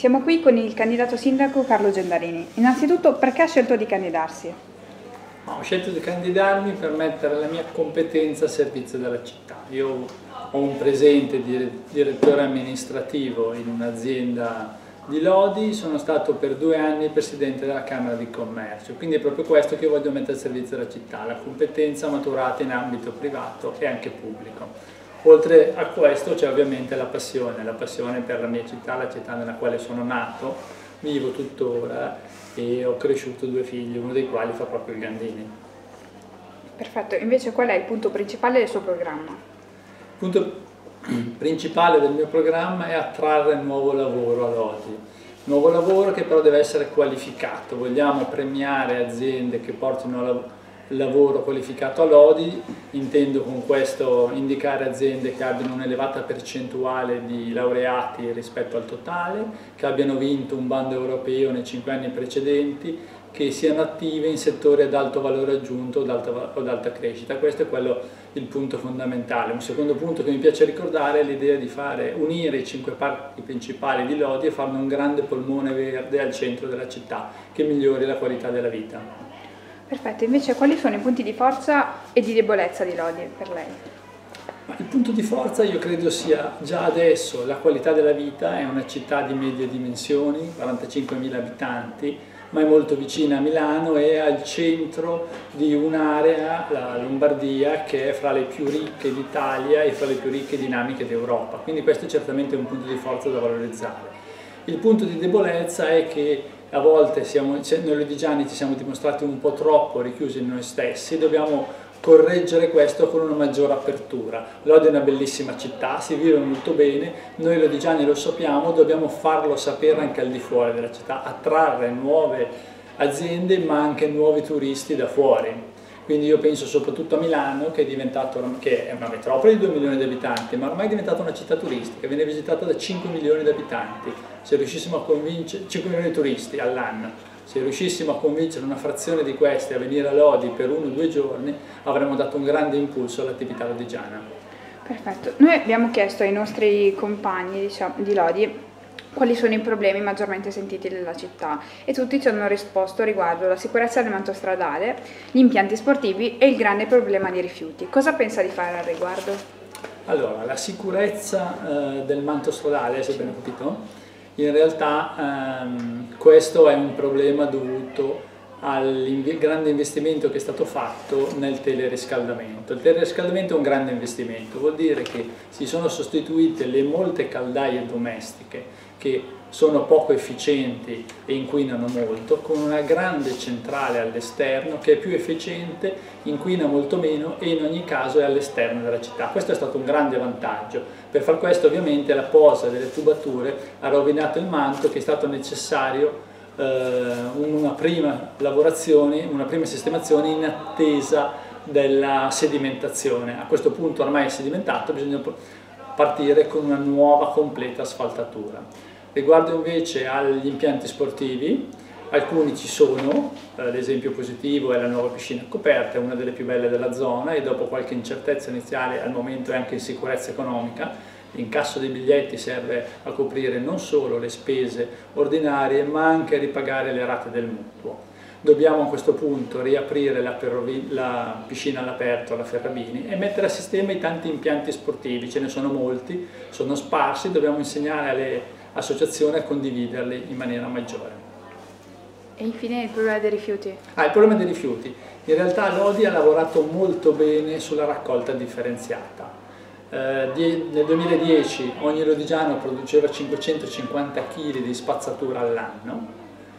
Siamo qui con il candidato sindaco Carlo Gendarini. Innanzitutto, perché ha scelto di candidarsi? Ho scelto di candidarmi per mettere la mia competenza a servizio della città. Io ho un presente di direttore amministrativo in un'azienda di Lodi, sono stato per 2 anni presidente della Camera di Commercio, quindi è proprio questo che voglio mettere al servizio della città, la competenza maturata in ambito privato e anche pubblico. Oltre a questo c'è ovviamente la passione per la mia città, la città nella quale sono nato, vivo tuttora e ho cresciuto 2 figli, uno dei quali fa proprio il Gandini. Perfetto, invece qual è il punto principale del suo programma? Il punto principale del mio programma è attrarre nuovo lavoro a Lodi, nuovo lavoro che però deve essere qualificato. Vogliamo premiare aziende che portino lavoro qualificato a Lodi, intendo con questo indicare aziende che abbiano un'elevata percentuale di laureati rispetto al totale, che abbiano vinto un bando europeo nei 5 anni precedenti, che siano attive in settori ad alto valore aggiunto o ad alta crescita. Questo è il punto fondamentale. Un secondo punto che mi piace ricordare è l'idea di unire i 5 parchi principali di Lodi e farne un grande polmone verde al centro della città che migliori la qualità della vita. Perfetto, invece quali sono i punti di forza e di debolezza di Lodi per lei? Il punto di forza io credo sia già adesso la qualità della vita. È una città di medie dimensioni, 45.000 abitanti, ma è molto vicina a Milano e al centro di un'area, la Lombardia, che è fra le più ricche d'Italia e fra le più ricche e dinamiche d'Europa, quindi questo è certamente un punto di forza da valorizzare. Il punto di debolezza è che a volte noi lodigiani ci siamo dimostrati un po' troppo richiusi in noi stessi, dobbiamo correggere questo con una maggiore apertura. Lodi è una bellissima città, si vive molto bene, noi lodigiani lo sappiamo, dobbiamo farlo sapere anche al di fuori della città, attrarre nuove aziende ma anche nuovi turisti da fuori. Quindi io penso soprattutto a Milano, che è una metropoli di 2 milioni di abitanti, ma ormai è diventata una città turistica, viene visitata da 5 milioni di abitanti. Se riuscissimo a convincere 5 milioni di turisti all'anno, se riuscissimo a convincere una frazione di questi a venire a Lodi per 1 o 2 giorni, avremmo dato un grande impulso all'attività lodigiana. Perfetto. Noi abbiamo chiesto ai nostri compagni di Lodi quali sono i problemi maggiormente sentiti della città e tutti ci hanno risposto riguardo la sicurezza del manto stradale, gli impianti sportivi e il grande problema dei rifiuti. Cosa pensa di fare al riguardo? Allora, la sicurezza del manto stradale, se ben ho capito, in realtà questo è un problema dovuto al grande investimento che è stato fatto nel teleriscaldamento. Il teleriscaldamento è un grande investimento, vuol dire che si sono sostituite le molte caldaie domestiche che sono poco efficienti e inquinano molto, con una grande centrale all'esterno che è più efficiente, inquina molto meno e in ogni caso è all'esterno della città. Questo è stato un grande vantaggio. Per far questo ovviamente la posa delle tubature ha rovinato il manto, che è stato necessario una prima lavorazione, una prima sistemazione in attesa della sedimentazione. A questo punto ormai è sedimentato, bisogna partire con una nuova completa asfaltatura. Riguardo invece agli impianti sportivi, alcuni ci sono, l'esempio positivo è la nuova piscina coperta, è una delle più belle della zona e dopo qualche incertezza iniziale al momento è anche in sicurezza economica. L'incasso dei biglietti serve a coprire non solo le spese ordinarie ma anche a ripagare le rate del mutuo. Dobbiamo a questo punto riaprire la piscina all'aperto alla Ferrabini e mettere a sistema i tanti impianti sportivi, ce ne sono molti, sono sparsi, dobbiamo insegnare alle associazioni a condividerli in maniera maggiore. E infine il problema dei rifiuti. Il problema dei rifiuti. In realtà Lodi ha lavorato molto bene sulla raccolta differenziata. Nel 2010 ogni lodigiano produceva 550 kg di spazzatura all'anno,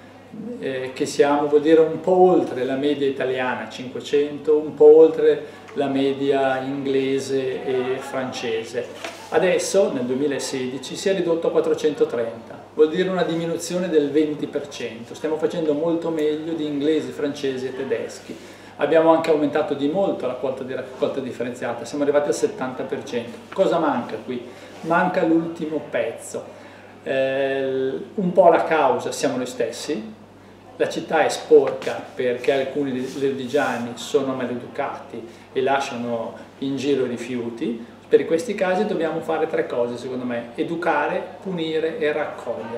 che vuol dire un po' oltre la media italiana, 500, un po' oltre la media inglese e francese. Adesso, nel 2016, si è ridotto a 430, vuol dire una diminuzione del 20%. Stiamo facendo molto meglio di inglesi, francesi e tedeschi. Abbiamo anche aumentato di molto la quota di raccolta differenziata, siamo arrivati al 70%. Cosa manca qui? Manca l'ultimo pezzo. Un po' la causa siamo noi stessi. La città è sporca perché alcuni lodigiani sono maleducati e lasciano in giro i rifiuti. Per questi casi dobbiamo fare 3 cose secondo me: educare, punire e raccogliere.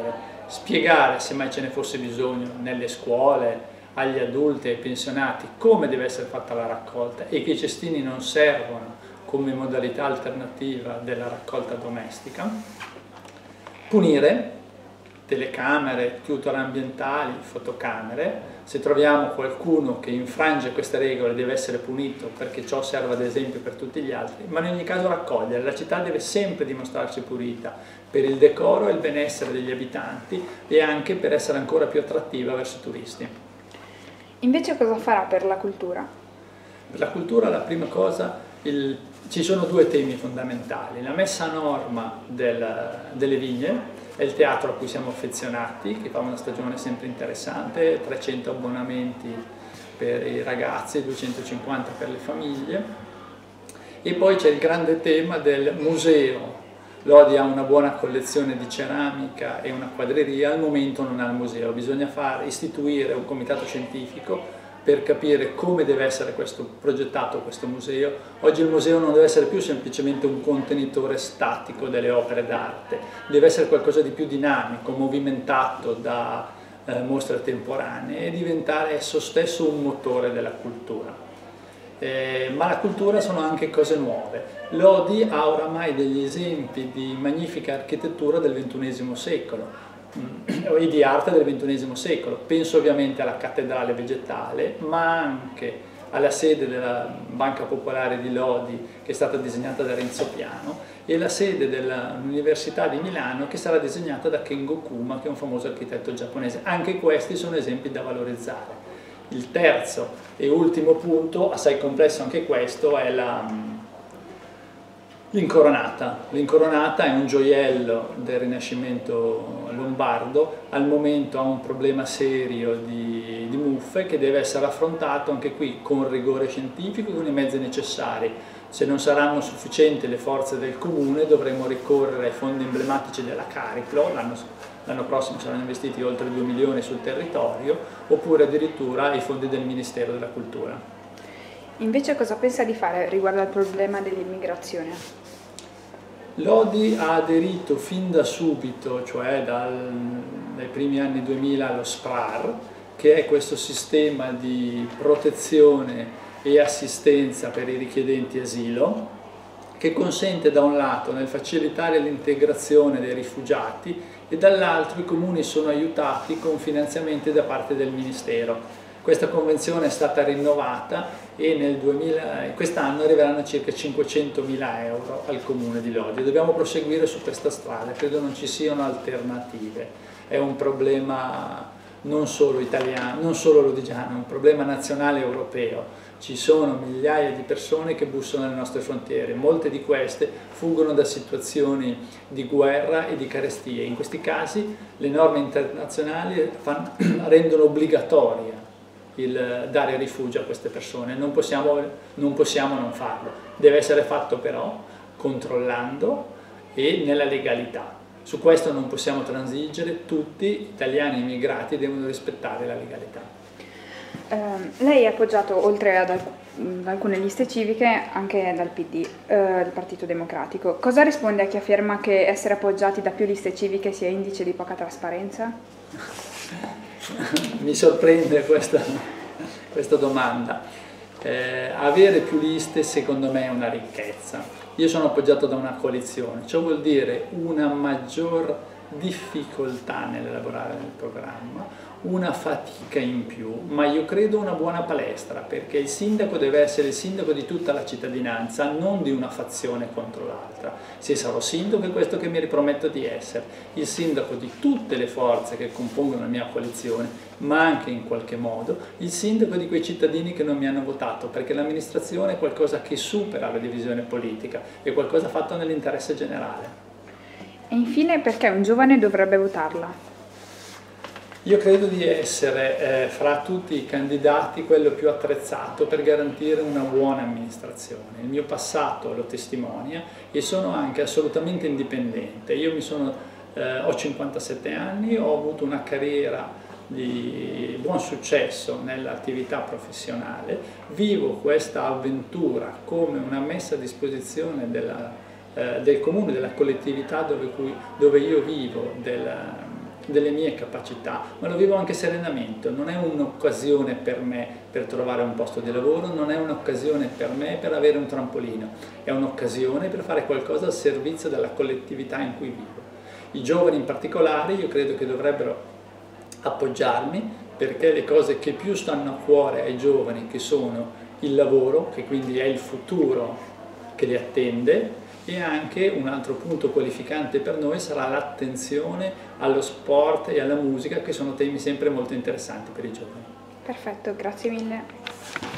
spiegare, se mai ce ne fosse bisogno, nelle scuole, agli adulti e ai pensionati come deve essere fatta la raccolta e che i cestini non servono come modalità alternativa della raccolta domestica. Punire, telecamere, tutor ambientali, fotocamere. Se troviamo qualcuno che infrange queste regole deve essere punito, perché ciò serve ad esempio per tutti gli altri, ma in ogni caso raccogliere. La città deve sempre dimostrarsi pulita per il decoro e il benessere degli abitanti e anche per essere ancora più attrattiva verso i turisti. Invece cosa farà per la cultura? Per la cultura la prima cosa, ci sono due temi fondamentali: la messa a norma delle vigne. È il teatro a cui siamo affezionati, che fa una stagione sempre interessante, 300 abbonamenti per i ragazzi, 250 per le famiglie. E poi c'è il grande tema del museo. Lodi ha una buona collezione di ceramica e una quadreria, al momento non ha il museo, bisogna istituire un comitato scientifico per capire come deve essere progettato questo museo. Oggi il museo non deve essere più semplicemente un contenitore statico delle opere d'arte, deve essere qualcosa di più dinamico, movimentato da mostre temporanee e diventare esso stesso un motore della cultura. Ma la cultura sono anche cose nuove. Lodi ha oramai degli esempi di magnifica architettura del XXI secolo e di arte del XXI secolo. Penso ovviamente alla cattedrale vegetale, ma anche alla sede della Banca Popolare di Lodi, che è stata disegnata da Renzo Piano, e la sede dell'Università di Milano, che sarà disegnata da Kengo Kuma, che è un famoso architetto giapponese. Anche questi sono esempi da valorizzare. Il terzo e ultimo punto, assai complesso anche questo, è l'Incoronata. L'Incoronata è un gioiello del Rinascimento lombardo, al momento ha un problema serio di muffe che deve essere affrontato anche qui con rigore scientifico e con i mezzi necessari. Se non saranno sufficienti le forze del comune dovremo ricorrere ai fondi emblematici della Cariplo, l'anno prossimo saranno investiti oltre 2 milioni sul territorio, oppure addirittura ai fondi del Ministero della Cultura. Invece cosa pensa di fare riguardo al problema dell'immigrazione? Lodi ha aderito fin da subito, cioè dai primi anni 2000, allo SPRAR, che è questo sistema di protezione e assistenza per i richiedenti asilo, che consente da un lato nel facilitare l'integrazione dei rifugiati e dall'altro i comuni sono aiutati con finanziamenti da parte del Ministero. Questa convenzione è stata rinnovata e quest'anno arriveranno circa 500.000 euro al comune di Lodi. Dobbiamo proseguire su questa strada, credo non ci siano alternative. È un problema non solo italiano, non solo lodigiano, è un problema nazionale e europeo. Ci sono migliaia di persone che bussano alle nostre frontiere, molte di queste fuggono da situazioni di guerra e di carestie. In questi casi le norme internazionali rendono obbligatoria il dare rifugio a queste persone, non possiamo non farlo. Deve essere fatto però controllando e nella legalità. Su questo non possiamo transigere, tutti, italiani e immigrati, devono rispettare la legalità. Lei è appoggiato, oltre ad alcune liste civiche, anche dal PD, il Partito Democratico. Cosa risponde a chi afferma che essere appoggiati da più liste civiche sia indice di poca trasparenza? Mi sorprende questa domanda. Avere più liste secondo me è una ricchezza. Io sono appoggiato da una coalizione, ciò vuol dire una maggior difficoltà nell'elaborare il programma, una fatica in più, ma io credo una buona palestra, perché il sindaco deve essere il sindaco di tutta la cittadinanza, non di una fazione contro l'altra. Se sarò sindaco è questo che mi riprometto di essere, il sindaco di tutte le forze che compongono la mia coalizione, ma anche in qualche modo il sindaco di quei cittadini che non mi hanno votato, perché l'amministrazione è qualcosa che supera la divisione politica, è qualcosa fatto nell'interesse generale. E infine, perché un giovane dovrebbe votarla? Io credo di essere fra tutti i candidati quello più attrezzato per garantire una buona amministrazione. Il mio passato lo testimonia e sono anche assolutamente indipendente. Io ho 57 anni, ho avuto una carriera di buon successo nell'attività professionale, vivo questa avventura come una messa a disposizione del comune, della collettività dove io vivo, delle mie capacità, ma lo vivo anche serenamente. Non è un'occasione per me per trovare un posto di lavoro, non è un'occasione per me per avere un trampolino, è un'occasione per fare qualcosa al servizio della collettività in cui vivo. I giovani in particolare io credo che dovrebbero appoggiarmi, perché le cose che più stanno a cuore ai giovani, che sono il lavoro, che quindi è il futuro che li attende, e anche un altro punto qualificante per noi sarà l'attenzione allo sport e alla musica, che sono temi sempre molto interessanti per i giovani. Perfetto, grazie mille.